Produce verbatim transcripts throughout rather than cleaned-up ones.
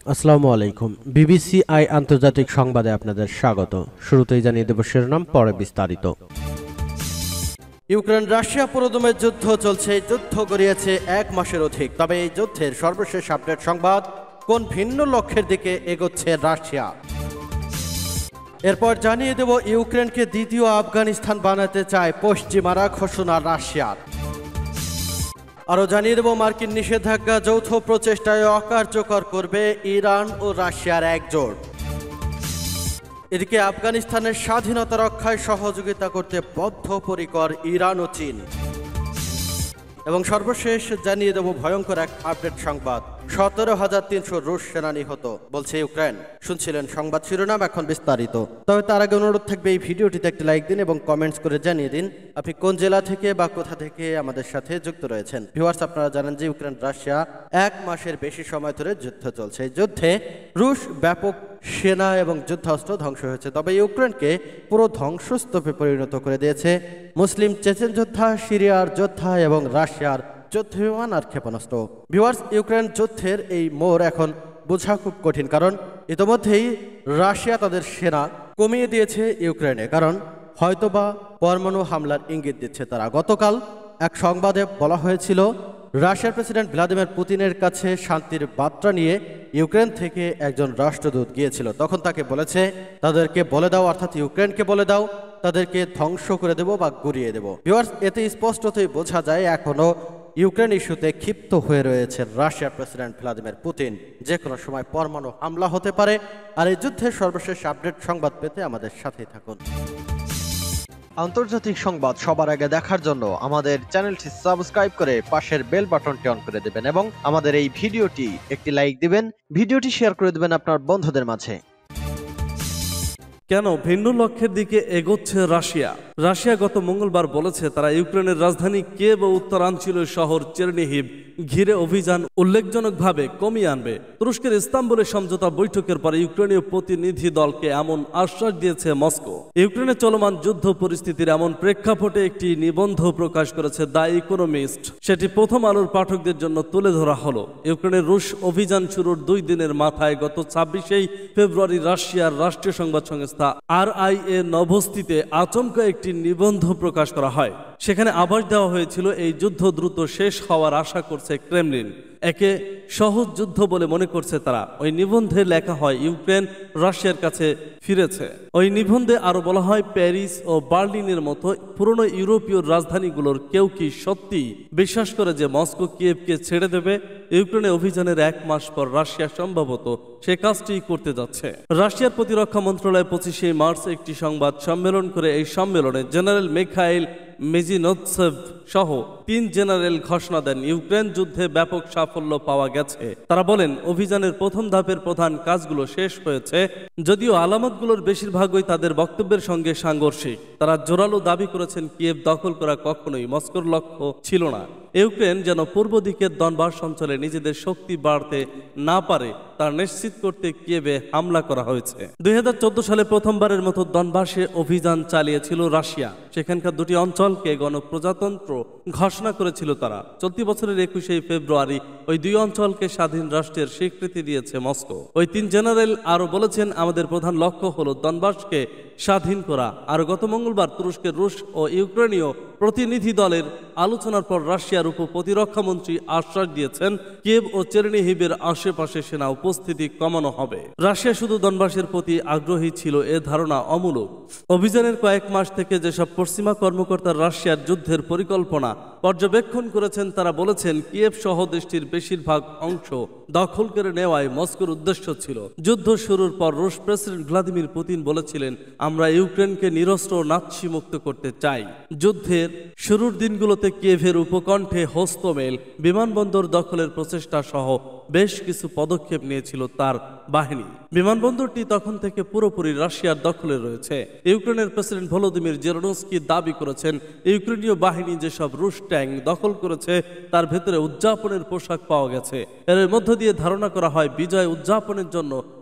আসসালামু আলাইকুম। বিবিসিআই আন্তর্জাতিক সংবাদে আপনাদের স্বাগত। শুরুতেই জানিয়ে দেব শিরোনাম, পরে বিস্তারিত। ইউক্রেন রাশিয়া পুরোদমে যুদ্ধ চলছে। যুদ্ধ গড়িয়েছে এক মাসের অধিক। তবে এই যুদ্ধের সর্বশেষ আপডেট সংবাদ, কোন ভিন্ন লক্ষ্যের দিকে এগোচ্ছে রাশিয়া। এরপর জানিয়ে দেব ইউক্রেনকে দ্বিতীয় আফগানিস্তান বানাতে চায় পশ্চিমারা, ঘোষণা রাশিয়ার। আরও জানিয়ে দেব মার্কিন নিষেধাজ্ঞা যৌথ প্রচেষ্টায় অকার্যকর করবে ইরান ও রাশিয়ার একজোট। এদিকে আফগানিস্তানের স্বাধীনতা রক্ষায় সহযোগিতা করতে বদ্ধপরিকর ইরান ও চীন। এবং সর্বশেষ জানিয়ে দেব ভয়ঙ্কর এক আপডেট সংবাদ, সতেরো হাজার তিনশো রুশ সেনা নিহত বলছে ইউক্রেন। শুনছিলেন সংবাদ শিরোনাম, এখন বিস্তারিত। তবে তার আগে অনুরোধ থাকবে এই ভিডিওটিতে একটি লাইক দিন এবং কমেন্টস করে জানিয়ে দিন আপনি কোন জেলা থেকে বা কোথা থেকে আমাদের সাথে যুক্ত রয়েছেন। ভিউয়ার্স, আপনারা জানেন যে ইউক্রেন রাশিয়া এক মাসের বেশি সময় ধরে যুদ্ধ চলছে। এই যুদ্ধে রুশ ব্যাপক সেনা এবং যুদ্ধাস্ত্র ধ্বংস হয়েছে। তবে ইউক্রেনকে পুরো ধ্বংসস্তূপে পরিণত করে দিয়েছে মুসলিম চেচেন যোদ্ধা, সিরিয়ার যোদ্ধা এবং রাশিয়ার যুদ্ধ বিমান আর ক্ষেপণাস্ত্র। ভিউয়ার্স, ইউক্রেন যুদ্ধের এই মোড় এখন বোঝা খুব কঠিন, কারণ ইতোমধ্যেই রাশিয়া তাদের সেনা কমিয়ে দিয়েছে ইউক্রেনে, কারণ হয়তোবা পরমাণু হামলার ইঙ্গিত দিচ্ছে তারা। গতকাল এক সংবাদে বলা হয়েছিল রাশিয়ার প্রেসিডেন্ট ভ্লাদিমির পুতিনের কাছে শান্তির বার্তা নিয়ে ইউক্রেন থেকে একজন রাষ্ট্রদূত গিয়েছিল। তখন তাকে বলেছে তাদেরকে বলে দাও, অর্থাৎ ইউক্রেনকে বলে দাও তাদেরকে ধ্বংস করে দেব বা গুড়িয়ে দেব। ভিউয়ার্স, এতে স্পষ্টতই বোঝা যায় এখনো ইউক্রেন ইস্যুতে ক্ষিপ্ত হয়ে রয়েছে রাশিয়ার প্রেসিডেন্ট ভ্লাদিমির পুতিন। যে কোনো সময় পরমাণু হামলা হতে পারে। আর এই যুদ্ধের সর্বশেষ আপডেট সংবাদ পেতে আমাদের সাথেই থাকুন। আন্তর্জাতিক সংবাদ সবার আগে দেখার জন্য আমাদের চ্যানেলটি সাবস্ক্রাইব করে পাশের বেল বাটনটি অন করে দেবেন এবং আমাদের এই ভিডিওটি একটি লাইক দিবেন, ভিডিওটি শেয়ার করে দেবেন আপনার বন্ধুদের মাঝে। কেন ভিন্ন লক্ষ্যের দিকে এগোচ্ছে রাশিয়া? রাশিয়া গত মঙ্গলবার বলেছে তারা ইউক্রেনের রাজধানী কিয়েভ ও উত্তরাঞ্চলীয় শহর চেরনিহিভ ঘিরে অভিযান উল্লেখজনকভাবে কমিয়ে আনবে। তুরস্কের ইস্তাম্বুলে সমঝোতা বৈঠকের পরে ইউক্রেনীয় প্রতিনিধি দলকে এমন আশ্বাস দিয়েছে মস্কো। ইউক্রেনে চলমান যুদ্ধ পরিস্থিতির এমন প্রেক্ষাপটে একটি নিবন্ধ প্রকাশ করেছে দ্য ইকোনমিস্ট। সেটি প্রথম আলোর পাঠকদের জন্য তুলে ধরা হলো। ইউক্রেনের রুশ অভিযান শুরুর দুই দিনের মাথায় গত ছাব্বিশে ফেব্রুয়ারি রাশিয়ার রাষ্ট্রীয় সংবাদ সংস্থা আর আই এ নভস্তিতে আচমকা একটি নিবন্ধ প্রকাশ করা হয়। সেখানে আভাস দেওয়া হয়েছিল এই যুদ্ধ দ্রুত শেষ হওয়ার আশা করছে ক্রেমলিন। একে সহজ যুদ্ধ বলে মনে করছে তারা। ওই নিবন্ধে লেখা হয় ইউক্রেন রাশিয়ার কাছে ফিরেছে। ওই নিবন্ধে আরো বলা হয় প্যারিস ও বার্লিনের মতো পুরনো ইউরোপীয় রাজধানীগুলোর কেউ কি সত্যি বিশ্বাস করে যে মস্কো কিয়েভকে ছেড়ে দেবে? ইউক্রেনে অভিযানের এক মাস পর রাশিয়া সম্ভবত সে কাজটি করতে যাচ্ছে। রাশিয়ার প্রতিরক্ষা মন্ত্রণালয় পঁচিশে মার্চ একটি সংবাদ সম্মেলন করে এই সম্মেলনে জেনারেল মিখাইল মেজিনোৎসেভ সহ তিন জেনারেল ঘোষণা দেন ইউক্রেন যুদ্ধে ব্যাপক সাফল্য পাওয়া গেছে। তারা বলেন অভিযানের প্রথম ধাপের প্রধান কাজগুলো শেষ হয়েছে, যদিও আলামতগুলোর বেশিরভাগই তাদের বক্তব্যের সঙ্গে সাংঘর্ষিক। তারা জোরালো দাবি করেছেন কিয়েভ দখল করা কখনোই মস্কোর লক্ষ্য ছিল না। ইউক্রেন যেন পূর্ব দিকের দনবাস অঞ্চলে নিজেদের শক্তি বাড়তে না পারে তা নিশ্চিত করতে কিয়েভে হামলা করা হয়েছে। দুই হাজার চোদ্দ সালে প্রথমবারের মতো দনবাসে অভিযান চালিয়েছিল রাশিয়া। সেখানকার দুটি অঞ্চলকে গণপ্রজাতন্ত্র ঘোষণা করেছিল তারা। চলতি বছরের একুশে ফেব্রুয়ারি ওই দুই অঞ্চলকে স্বাধীন রাষ্ট্রের স্বীকৃতি দিয়েছে মস্কো। ওই তিন জেনারেল আরো বলেছেন আমাদের প্রধান লক্ষ্য হলো দনবাসকে স্বাধীন করা। আর গত মঙ্গলবার তুরস্কের রুশ ও ইউক্রেনীয় প্রতিনিধি দলের আলোচনার পর রাশিয়ার উপ প্রতিরক্ষা মন্ত্রী আশ্বাস দিয়েছেন কিয়েভ ও চেরনিহিভের আশেপাশে সেনা উপস্থিতি কমানো হবে। রাশিয়া শুধু দনবাসের প্রতি আগ্রহী ছিল এ ধারণা অমূলক। অভিযানের কয়েক মাস থেকে যেসব পশ্চিমা কর্মকর্তা রাশিয়ার যুদ্ধের পরিকল্পনা পর্যবেক্ষণ করেছেন তারা বলেছেন কিয়েভ সহ দেশটির বেশিরভাগ অংশ দখল করে নেওয়াই মস্কোর উদ্দেশ্য ছিল। যুদ্ধ শুরুর পর রুশ প্রেসিডেন্ট ভ্লাদিমির পুতিন বলেছিলেন আমরা ইউক্রেনকে নিরস্ত্র নাৎসি মুক্ত করতে চাই। যুদ্ধের শুরুর দিনগুলোতে কিয়েভের উপকণ্ঠে হোস্টোমেল বিমানবন্দর দখলের প্রচেষ্টা সহ বেশ কিছু পদক্ষেপ নিয়েছিল তার বাহিনী। বিমানবন্দরটি তখন থেকে পুরোপুরি রাশিয়ার দখলে রয়েছে। ইউক্রেনের প্রেসিডেন্ট ভলোদিমির জেলেনস্কি দাবি করেছেন ইউক্রেনীয় বাহিনী যেসব রুশ ট্যাঙ্ক দখল করেছে তার ভেতরে উদযাপনের পোশাক পাওয়া গেছে। এর মধ্য দিয়ে ধারণা করা হয় বিজয় উদযাপনের জন্য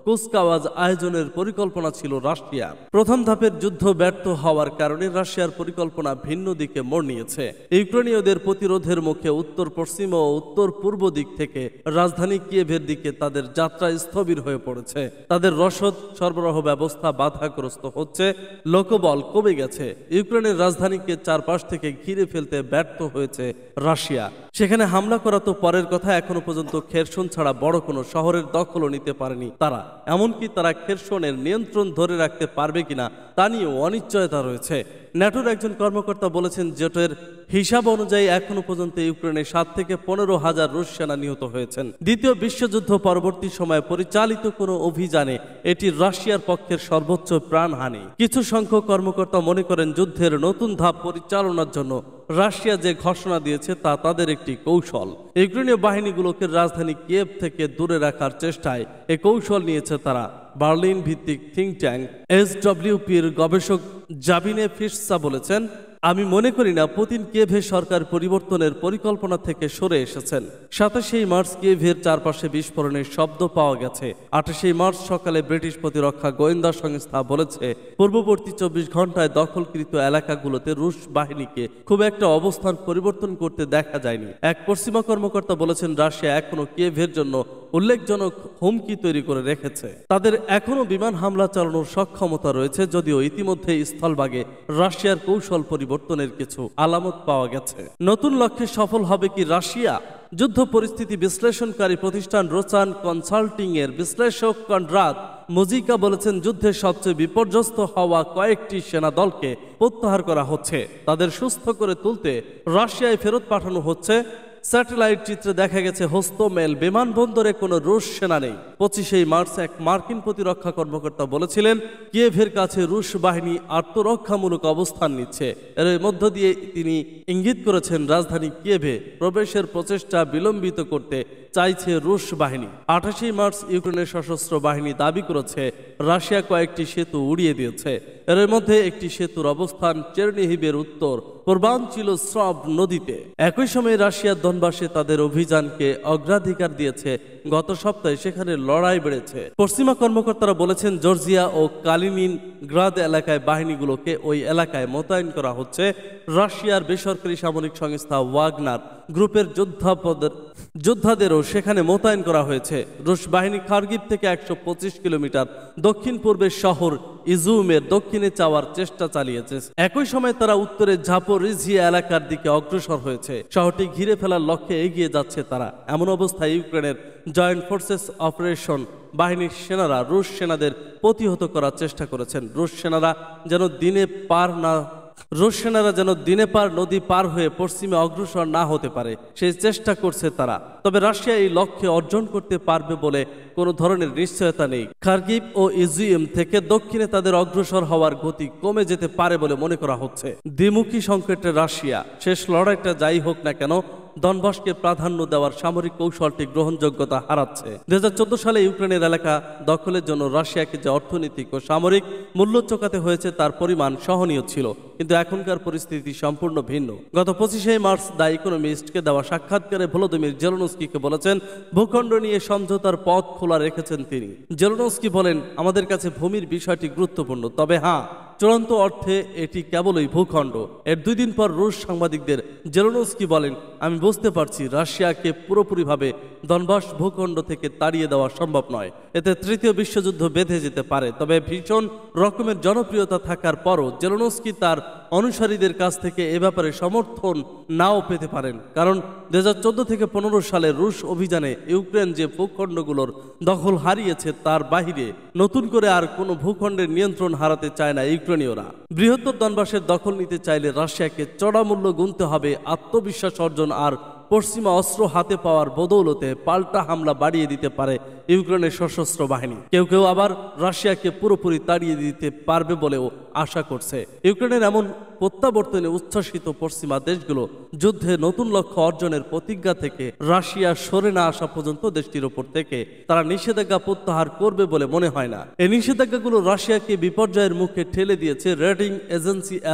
কুচকাওয়াজ আয়োজনের পরিকল্পনা ছিল রাশিয়ার। প্রথম ধাপের যুদ্ধ ব্যর্থ হওয়ার কারণে রাশিয়ার পরিকল্পনা ভিন্ন দিকে মোড় নিয়েছে। ইউক্রেনীয়দের প্রতিরোধের মুখে উত্তর পশ্চিম ও উত্তর পূর্ব দিক থেকে রাজধানী কিয়েভের দিকে তাদের যাত্রা স্থবির হয়ে পড়েছে। তাদের রসদ সরবরাহ ব্যবস্থা বাধাগ্রস্ত হচ্ছে, লোকবল কমে গেছে। ইউক্রেনের রাজধানীকে চারপাশ থেকে ঘিরে ফেলতে ব্যর্থ হয়েছে রাশিয়া। সেখানে হামলা করা তো পরের কথা, এখনো পর্যন্ত খেরসন ছাড়া বড় কোনো শহরের দখলও নিতে পারেনি তারা। এমনকি তারা খেরসনের নিয়ন্ত্রণ ধরে রাখতে পারবে কিনা তা নিয়েও অনিশ্চয়তা রয়েছে। ন্যাটোর একজন কর্মকর্তা বলেছেন, জোটের হিসাব অনুযায়ী এখনো পর্যন্ত ইউক্রেনে সাত থেকে পনেরো হাজার রুশ সেনা নিহত হয়েছেন। দ্বিতীয় বিশ্বযুদ্ধ পরবর্তী সময়ে পরিচালিত কোনো অভিযানে এটি রাশিয়ার পক্ষের সর্বোচ্চ প্রাণহানি। কিছু সংখ্যক কর্মকর্তা মনে করেন, যুদ্ধের নতুন ধাপ পরিচালনার জন্য রাশিয়া যে ঘোষণা দিয়েছে তা তাদের একটি কৌশল। ইউক্রেনীয় বাহিনীগুলোকে রাজধানী কিয়েভ থেকে দূরে রাখার চেষ্টায় এই কৌশল নিয়েছে তারা। বার্লিন ভিত্তিক থিঙ্ক ট্যাঙ্ক এস ডব্লিউ পির গবেষক জাবিনে ফিশসা বলেছেন, আমি মনে করি না পুতিন কিয়েভে সরকার পরিবর্তনের পরিকল্পনা থেকে সরে এসেছেন। সাতাশে মার্চ কিয়েভের চারপাশে বিস্ফোরণের শব্দ পাওয়া গেছে। আঠাশে মার্চ সকালে ব্রিটিশ প্রতিরক্ষা গোয়েন্দা সংস্থা বলেছে, পূর্ববর্তী চব্বিশ ঘন্টায় দখলকৃত এলাকাগুলোতে রুশ বাহিনীকে খুব একটা অবস্থান পরিবর্তন করতে দেখা যায়নি। এক পশ্চিমা কর্মকর্তা বলেছেন, রাশিয়া এখনো কিয়েভের জন্য উল্লেখজনক হুমকি তৈরি করে রেখেছে। তাদের এখনো বিমান হামলা চালানোর সক্ষমতা রয়েছে, যদিও ইতিমধ্যে স্থলভাগে রাশিয়ার কৌশল পরিবর্তনের কিছু আলামত পাওয়া গেছে। নতুন লক্ষ্যে সফল হবে কি রাশিয়া? যুদ্ধ পরিস্থিতি বিশ্লেষণকারী প্রতিষ্ঠান রোচান কনসাল্টিং এর বিশ্লেষক কনরাদ মুজিকা বলেছেন, যুদ্ধের সবচেয়ে বিপর্যস্ত হওয়া কয়েকটি সেনা দলকে প্রত্যাহার করা হচ্ছে। তাদের সুস্থ করে তুলতে রাশিয়ায় ফেরত পাঠানো হচ্ছে। স্যাটেলাইট চিত্রে দেখা গেছে হোস্তমেল বিমানবন্দরে কোনো রুশ সেনা নেই। পঁচিশে মার্চ এক মার্কিন প্রতিরক্ষা কর্মকর্তা বলেছিলেন, কিয়েভের কাছে রুশ বাহিনী আত্মরক্ষামূলক অবস্থান নিচ্ছে। এর মধ্য দিয়ে তিনি ইঙ্গিত করেছেন, রাজধানী কিয়েভে প্রবেশের প্রচেষ্টা বিলম্বিত করতে চাইছে রুশ বাহিনী। আঠাশে মার্চ ইউক্রেনের সশস্ত্র বাহিনী দাবি করেছে, রাশিয়া কয়েকটি সেতু উড়িয়ে দিয়েছে। এর মধ্যে একটি সেতুর অবস্থান চেরনিহিভের উত্তর পূর্বাঞ্চল স্রব নদীতে। একই সময়ে রাশিয়ার দনবাসে তাদের অভিযানকে অগ্রাধিকার দিয়েছে। গত সপ্তাহে সেখানে লড়াই বেড়েছে। পশ্চিমা কর্মকর্তারা বলেছেন, জর্জিয়া ও কালিনিন গ্রাদ এলাকায় বাহিনীগুলোকে ওই এলাকায় মোতায়েন করা হচ্ছে। রাশিয়ার বেসরকারি সামরিক সংস্থা ওয়াগনার গ্রুপের যোদ্ধাপদের যোদ্ধাদেরও সেখানে মোতায়েন করা হয়েছে। রুশ বাহিনী খার্কিভ থেকে একশো পঁচিশ কিলোমিটার দক্ষিণ পূর্বের শহর ইজুমের দক্ষিণে যাওয়ার চেষ্টা চালিয়েছে। একই সময় তারা উত্তরে জাপোরিজিয়া এলাকার দিকে অগ্রসর হয়েছে। শহরটি ঘিরে ফেলার লক্ষ্যে এগিয়ে যাচ্ছে তারা। এমন অবস্থায় ইউক্রেনের জয়েন্ট ফোর্সেস অপারেশন বাহিনীর সেনারা রুশ সেনাদের প্রতিহত করার চেষ্টা করেছেন। রুশ সেনারা যেন দিনে পার না রুশ সেনারা যেন দিনে পার নদী পার হয়ে পশ্চিমে অগ্রসর না হতে পারে সেই চেষ্টা করছে তারা। তবে রাশিয়া এই লক্ষ্যে অর্জন করতে পারবে বলে কোনো ধরনের নিশ্চয়তা নেই। খার্কিভ ও ইজুম থেকে দক্ষিণে তাদের অগ্রসর হওয়ার গতি কমে যেতে পারে বলে মনে করা হচ্ছে। দ্বিমুখী সংকটে রাশিয়া। শেষ লড়াইটা যাই হোক না কেন, দনবাসকে প্রাধান্য দেওয়ার সামরিক কৌশলটি গ্রহণযোগ্যতা হারাচ্ছে। দুই হাজার চোদ্দ সালে ইউক্রেনের এলাকা দখলের জন্য রাশিয়াকে যে অর্থনৈতিক ও সামরিক মূল্য চোকাতে হয়েছে তার পরিমাণ সহনীয় ছিল, কিন্তু এখনকার পরিস্থিতি সম্পূর্ণ ভিন্ন। গত পঁচিশে মার্চ দ্য ইকোনমিস্টকে দেওয়া সাক্ষাৎকারে ভলোদিমির জেলেনস্কিকে বলেছেন, ভূখণ্ড নিয়ে সমঝোতার পথ খোলা রেখেছেন তিনি। জেলেনস্কি বলেন, আমাদের কাছে ভূমির বিষয়টি গুরুত্বপূর্ণ, তবে হ্যাঁ, চূড়ান্ত অর্থে এটি কেবলই ভূখণ্ড। এর দুই দিন পর রুশ সাংবাদিকদের জেলেনস্কি বলেন, আমি বুঝতে পারছি রাশিয়াকে পুরোপুরিভাবে দনবাস ভূখণ্ড থেকে তাড়িয়ে দেওয়া সম্ভব নয়। এতে তৃতীয় বিশ্বযুদ্ধ বেঁধে যেতে পারে। তবে ভীষণ রকমের জনপ্রিয়তা থাকার পরও জেলেনস্কি তার অনুসারীদের কাছ থেকে এ ব্যাপারে সমর্থন নাও পেতে পারেন, কারণ দুই হাজার চোদ্দ থেকে পনেরো সালে রুশ অভিযানে ইউক্রেন যে ভূখণ্ডগুলোর দখল হারিয়েছে তার বাহিরে নতুন করে আর কোনো ভূখণ্ডের নিয়ন্ত্রণ হারাতে চায় না ইউক্রেনীয়রা। বৃহত্তর দনবাসের দখল নিতে চাইলে রাশিয়াকে চড়া মূল্য গুনতে হবে আত্মবিশ্বাস অর্জন আর পশ্চিমা অস্ত্র হাতে পাওয়ার বদৌলতে পাল্টা হামলা বাড়িয়ে দিতে পারে ইউক্রেনের সশস্ত্র বাহিনী। কেউ কেউ আবার রাশিয়াকে পুরোপুরি তাড়িয়ে দিতে পারবে বলেও আশা করছে। ইউক্রেনের এমন প্রত্যাবর্তনে উচ্ছ্বসিত পশ্চিমা দেশগুলো যুদ্ধে নতুন লক্ষ্য অর্জনের প্রতিজ্ঞা থেকে রাশিয়া সরে না আসা পর্যন্ত দেশটির ওপর থেকে তারা নিষেধাজ্ঞা প্রত্যাহার করবে বলে মনে হয় না। এই নিষেধাজ্ঞাগুলো রাশিয়াকে বিপর্যয়ের মুখে ঠেলে দিয়েছে rating agency S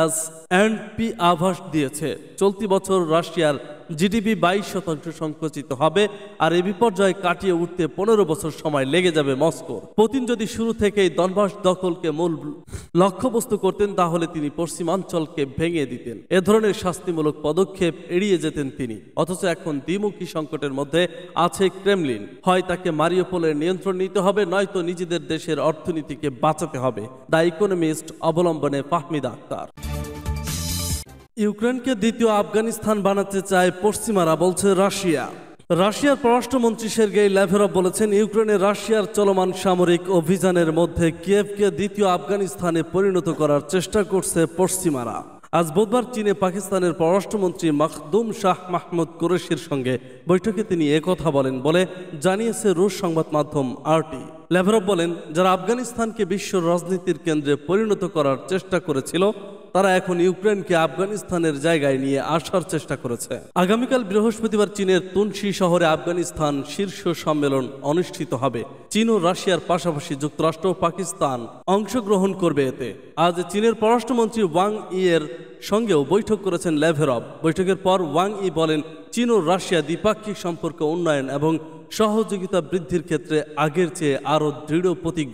and P আভাস দিয়েছে চলতি বছর রাশিয়ার জিডিপি বাইশ শতাংশ সংকুচিত হবে, আর এই বিপর্যয় কাটিয়ে উঠতে পনেরো বছর সময় লেগে যাবে মস্কোর। পুতিন যদি শুরু থেকেই দনবাস দখলকে মূল লক্ষ্যবস্তু করতেন তাহলে তিনি পশ্চিমাঞ্চলকে ভেঙে দিতেন। এ ধরনের শাস্তিমূলক পদক্ষেপ এড়িয়ে যেতেন তিনি। অথচ এখন দ্বিমুখী সংকটের মধ্যে আছে ক্রেমলিন। হয় তাকে মারিউপোলের নিয়ন্ত্রণ নিতে হবে, নয়তো নিজেদের দেশের অর্থনীতিকে বাঁচাতে হবে। দ্য ইকোনমিস্ট অবলম্বনে ফাহমিদা আক্তার। ইউক্রেনকে দ্বিতীয় আফগানিস্তান বানাতে চায় পশ্চিমারা, বলছে রাশিয়া। রাশিয়ার পররাষ্ট্রমন্ত্রী সের্গেই ল্যাভরভ বলেছেন, ইউক্রেনে রাশিয়ার চলমান সামরিক অভিযানের মধ্যে কিয়েভকে দ্বিতীয় আফগানিস্তানে পরিণত করার চেষ্টা করছে পশ্চিমারা। আজ বুধবার চীনে পাকিস্তানের পররাষ্ট্রমন্ত্রী মাখদুম শাহ মাহমুদ কুরেশির সঙ্গে বৈঠকে তিনি একথা বলেন বলে জানিয়েছে রুশ সংবাদ মাধ্যম আরটি। ল্যাভরভ বলেন, যারা আফগানিস্তানকে বিশ্ব রাজনীতির কেন্দ্রে পরিণত করার চেষ্টা করেছিল তারা এখন ইউক্রেনকে আফগানিস্তানের জায়গায় নিয়ে আসার চেষ্টা করেছে। আগামীকাল বৃহস্পতিবার চীনের তুনশি শহরে আফগানিস্তান শীর্ষ সম্মেলন অনুষ্ঠিত হবে। চীন ও রাশিয়ার পাশাপাশি যুক্তরাষ্ট্র ও পাকিস্তান অংশগ্রহণ করবে এতে। আজ চীনের পররাষ্ট্রমন্ত্রী ওয়াং ই এর সঙ্গেও বৈঠক করেছেন ল্যাভরভ। বৈঠকের পর ওয়াং ই বলেন, চীন ও রাশিয়া দ্বিপাক্ষিক সম্পর্ক উন্নয়ন এবং সহযোগিতা বৃদ্ধির ক্ষেত্রে আগের চেয়ে আরও দৃঢ় প্রতিজ্ঞ।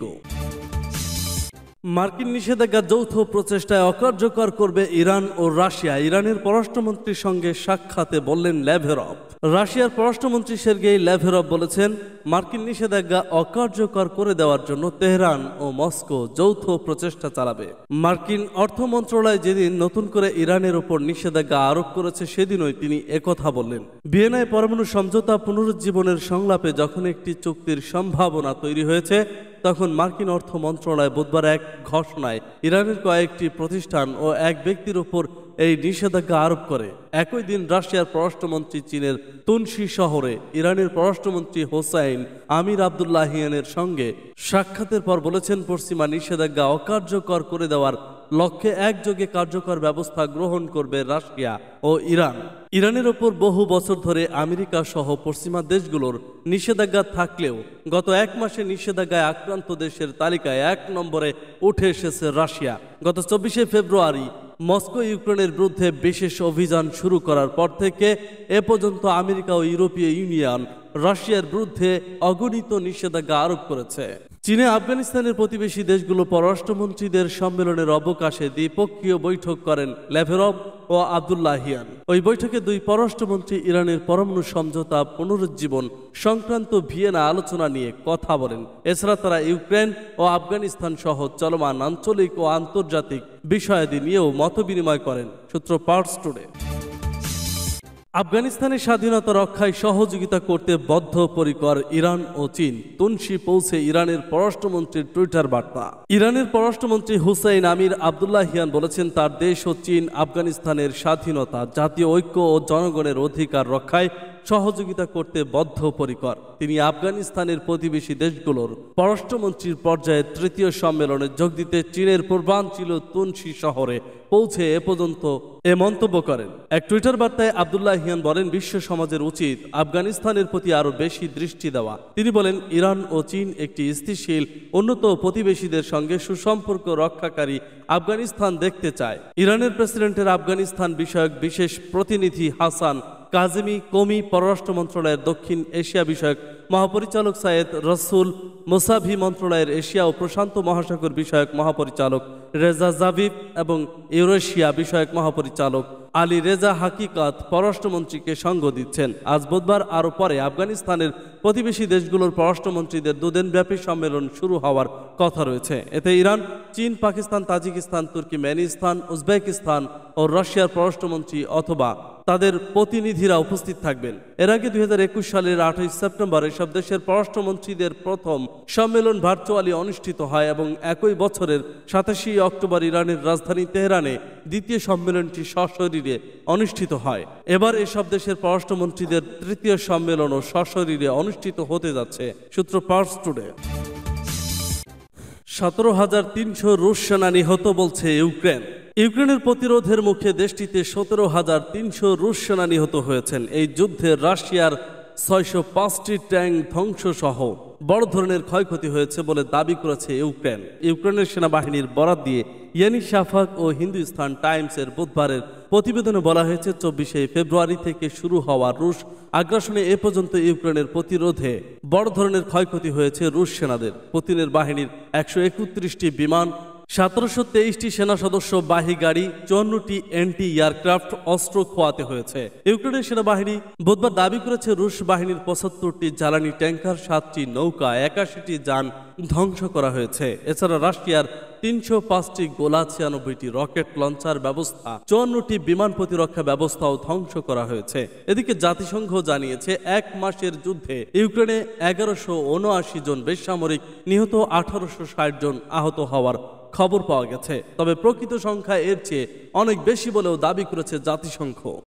মার্কিন নিষেধাজ্ঞা যৌথ প্রচেষ্টায় অকার্যকর করবে ইরান ও রাশিয়া। ইরানের পররাষ্ট্রমন্ত্রীর সঙ্গে সাক্ষাতে বললেন ল্যাভরভ। রাশিয়ার পররাষ্ট্রমন্ত্রী সের্গেই ল্যাভরভ বলেছেন, মার্কিন নিষেধাজ্ঞা অকার্যকর করে দেওয়ার জন্য তেহরান ও মস্কো যৌথ প্রচেষ্টা চালাবে। মার্কিন অর্থ মন্ত্রণালয় যেদিন নতুন করে ইরানের উপর নিষেধাজ্ঞা আরোপ করেছে সেদিনই তিনি একথা বললেন। ভিয়েনায় পরমাণু সমঝোতা পুনরুজ্জীবনের সংলাপে যখন একটি চুক্তির সম্ভাবনা তৈরি হয়েছে তখন মার্কিন অর্থ মন্ত্রণালয় বুধবার এক ঘোষণায় ইরানের কয়েকটি প্রতিষ্ঠান ও এক ব্যক্তির উপর এই নিষেধাজ্ঞা আরোপ করে। একই দিন রাশিয়ার পররাষ্ট্রমন্ত্রী চীনের তুনশি শহরে ইরানের পররাষ্ট্রমন্ত্রী হোসাইন আমির আবদুল্লাহিয়ানের সঙ্গে সাক্ষাতের পর বলেছেন, পশ্চিমা নিষেধাজ্ঞা অকার্যকর করে দেওয়ার লক্ষ্যে একযোগে কার্যকর ব্যবস্থা গ্রহণ করবে রাশিয়া ও ইরান। ইরানের ওপর বহু বছর ধরে আমেরিকা সহ পশ্চিমা দেশগুলোর নিষেধাজ্ঞা থাকলেও গত এক মাসে নিষেধাজ্ঞায় আক্রান্ত দেশের তালিকায় এক নম্বরে উঠে এসেছে রাশিয়া। গত চব্বিশে ফেব্রুয়ারি মস্কো ইউক্রেনের বিরুদ্ধে বিশেষ অভিযান শুরু করার পর থেকে এ পর্যন্ত আমেরিকা ও ইউরোপীয় ইউনিয়ন রাশিয়ার বিরুদ্ধে অগণিত নিষেধাজ্ঞা আরোপ করেছে। চীনে আফগানিস্তানের প্রতিবেশী দেশগুলো পররাষ্ট্রমন্ত্রীদের সম্মেলনের অবকাশে দ্বিপক্ষীয় বৈঠক করেন ল্যাভরভ ও আবদুল্লাহিয়ান। ওই বৈঠকে দুই পররাষ্ট্রমন্ত্রী ইরানের পরমাণু সমঝোতা পুনরুজ্জীবন সংক্রান্ত ভিয়েনা আলোচনা নিয়ে কথা বলেন। এছাড়া তারা ইউক্রেন ও আফগানিস্তান সহ চলমান আঞ্চলিক ও আন্তর্জাতিক বিষয়াদি নিয়েও মতবিনিময় করেন। সূত্র পার্স টুডে। আফগানিস্তানের স্বাধীনতা রক্ষায় সহযোগিতা করতে বদ্ধপরিকর ইরান ও চীন। তুনশি পৌঁছে ইরানের পররাষ্ট্রমন্ত্রীর টুইটার বার্তা। ইরানের পররাষ্ট্রমন্ত্রী হুসাইন আমির আবদুল্লাহিয়ান বলেছেন, তার দেশ ও চীন আফগানিস্তানের স্বাধীনতা, জাতীয় ঐক্য ও জনগণের অধিকার রক্ষায় সহযোগিতা করতে বদ্ধপরিকর। তিনি আফগানিস্তানের প্রতিবেশী দেশগুলোর পররাষ্ট্রমন্ত্রীর পর্যায়ে তৃতীয় সম্মেলনে যোগ দিতে চীনের পূর্বাঞ্চল তুনশি শহরে পৌঁছে এ পর্যন্ত এ মন্তব্য করেন। এক টুইটার বার্তায় আবদুল্লাহিয়ান বলেন, বিশ্ব সমাজের উচিত আফগানিস্তানের প্রতি আরো বেশি দৃষ্টি দেওয়া। তিনি বলেন, ইরান ও চীন একটি স্থিতিশীল উন্নত প্রতিবেশীদের সঙ্গে সুসম্পর্ক রক্ষাকারী আফগানিস্তান দেখতে চায়। ইরানের প্রেসিডেন্টের আফগানিস্তান বিষয়ক বিশেষ প্রতিনিধি হাসান কাজিমি কমি, পররাষ্ট্র মন্ত্রণালয়ের দক্ষিণ এশিয়া বিষয়ক মহাপরিচালক সায়েদ রসুল মোসাভি, মন্ত্রণালয়ের এশিয়া ও প্রশান্ত মহাসাগর বিষয়ক মহাপরিচালক রেজা জাভিব এবং ইউরেশিয়া বিষয়ক মহাপরিচালক আলী রেজা হাকিকাত পররাষ্ট্রমন্ত্রীকে সঙ্গ দিচ্ছেন। আজ বুধবার আরও পরে আফগানিস্তানের প্রতিবেশী দেশগুলোর পররাষ্ট্রমন্ত্রীদের দুদিনব্যাপী সম্মেলন শুরু হওয়ার কথা রয়েছে। এতে ইরান, চীন, পাকিস্তান, তাজিকিস্তান, তুর্কিমেনিস্তান, উজবেকিস্তান ও রাশিয়ার পররাষ্ট্রমন্ত্রী অথবা তাদের প্রতিনিধিরা উপস্থিত থাকবেন। এর আগে দুই হাজার একুশ সালের আঠাশ সেপ্টেম্বর এসব দেশের পররাষ্ট্রমন্ত্রীদের প্রথম সম্মেলন ভার্চুয়ালি অনুষ্ঠিত হয় এবং একই বছরের সাতাশে অক্টোবর ইরানের রাজধানী তেহরানে দ্বিতীয় সম্মেলনটি সশরীরে অনুষ্ঠিত হয়। এবার এসব দেশের পররাষ্ট্রমন্ত্রীদের তৃতীয় সম্মেলনও সশরীরে অনুষ্ঠিত হতে যাচ্ছে। সূত্র পার্স টুডে। সতেরো হাজার তিনশো রুশ সেনা নিহত বলছে ইউক্রেন। ইউক্রেনের প্রতিরোধের মুখে দেশটিতে সতেরো হাজার তিনশো রুশ সেনা নিহত হয়েছেন। এই যুদ্ধে রাশিয়ার ছয়শো পাঁচটি ট্যাঙ্ক ধ্বংস সহ বড় ধরনের ক্ষয়ক্ষতি হয়েছে বলে দাবি করেছে ইউক্রেন। ইউক্রেনের সেনাবাহিনীর বরাত দিয়ে ইয়ানি শাফাক ও হিন্দুস্তান টাইমসের বুধবারের প্রতিবেদনে বলা হয়েছে, চব্বিশে ফেব্রুয়ারি থেকে শুরু হওয়া রুশ আগ্রাসনে এ পর্যন্ত ইউক্রেনের প্রতিরোধে বড় ধরনের ক্ষয়ক্ষতি হয়েছে রুশ সেনাদের। পুতিনের বাহিনীর একশো একত্রিশটি বিমান, সতেরোশো তেইশটি সেনা সদস্য বাহী গাড়ি, চুয়ান্নটি অ্যান্টি এয়ারক্রাফট অস্ত্র খোয়াতে হয়েছে। ইউক্রেনের সেনাবাহিনী বুধবার দাবি করেছে রুশ বাহিনীর পঁচাত্তরটি জ্বালানি ট্যাঙ্কার, সাতটি নৌকা, একাশিটি যান ধ্বংস করা হয়েছে। এছাড়া রাশিয়ার তিনশো পাঁচটি গোলা, ছিয়ানব্বইটি রকেট লঞ্চার ব্যবস্থা, চুয়ান্নটি বিমান প্রতিরক্ষা ব্যবস্থাও ধ্বংস করা হয়েছে। এদিকে জাতিসংঘ জানিয়েছে, এক মাসের যুদ্ধে ইউক্রেনে এগারোশো উনআশি জন বেসামরিক নিহত, আঠারোশো ষাট জন আহত হওয়ার খবর পাওয়া গেছে। তবে প্রকৃত সংখ্যা এর চেয়ে অনেক বেশি বলেও দাবি করেছে জাতিসংঘ।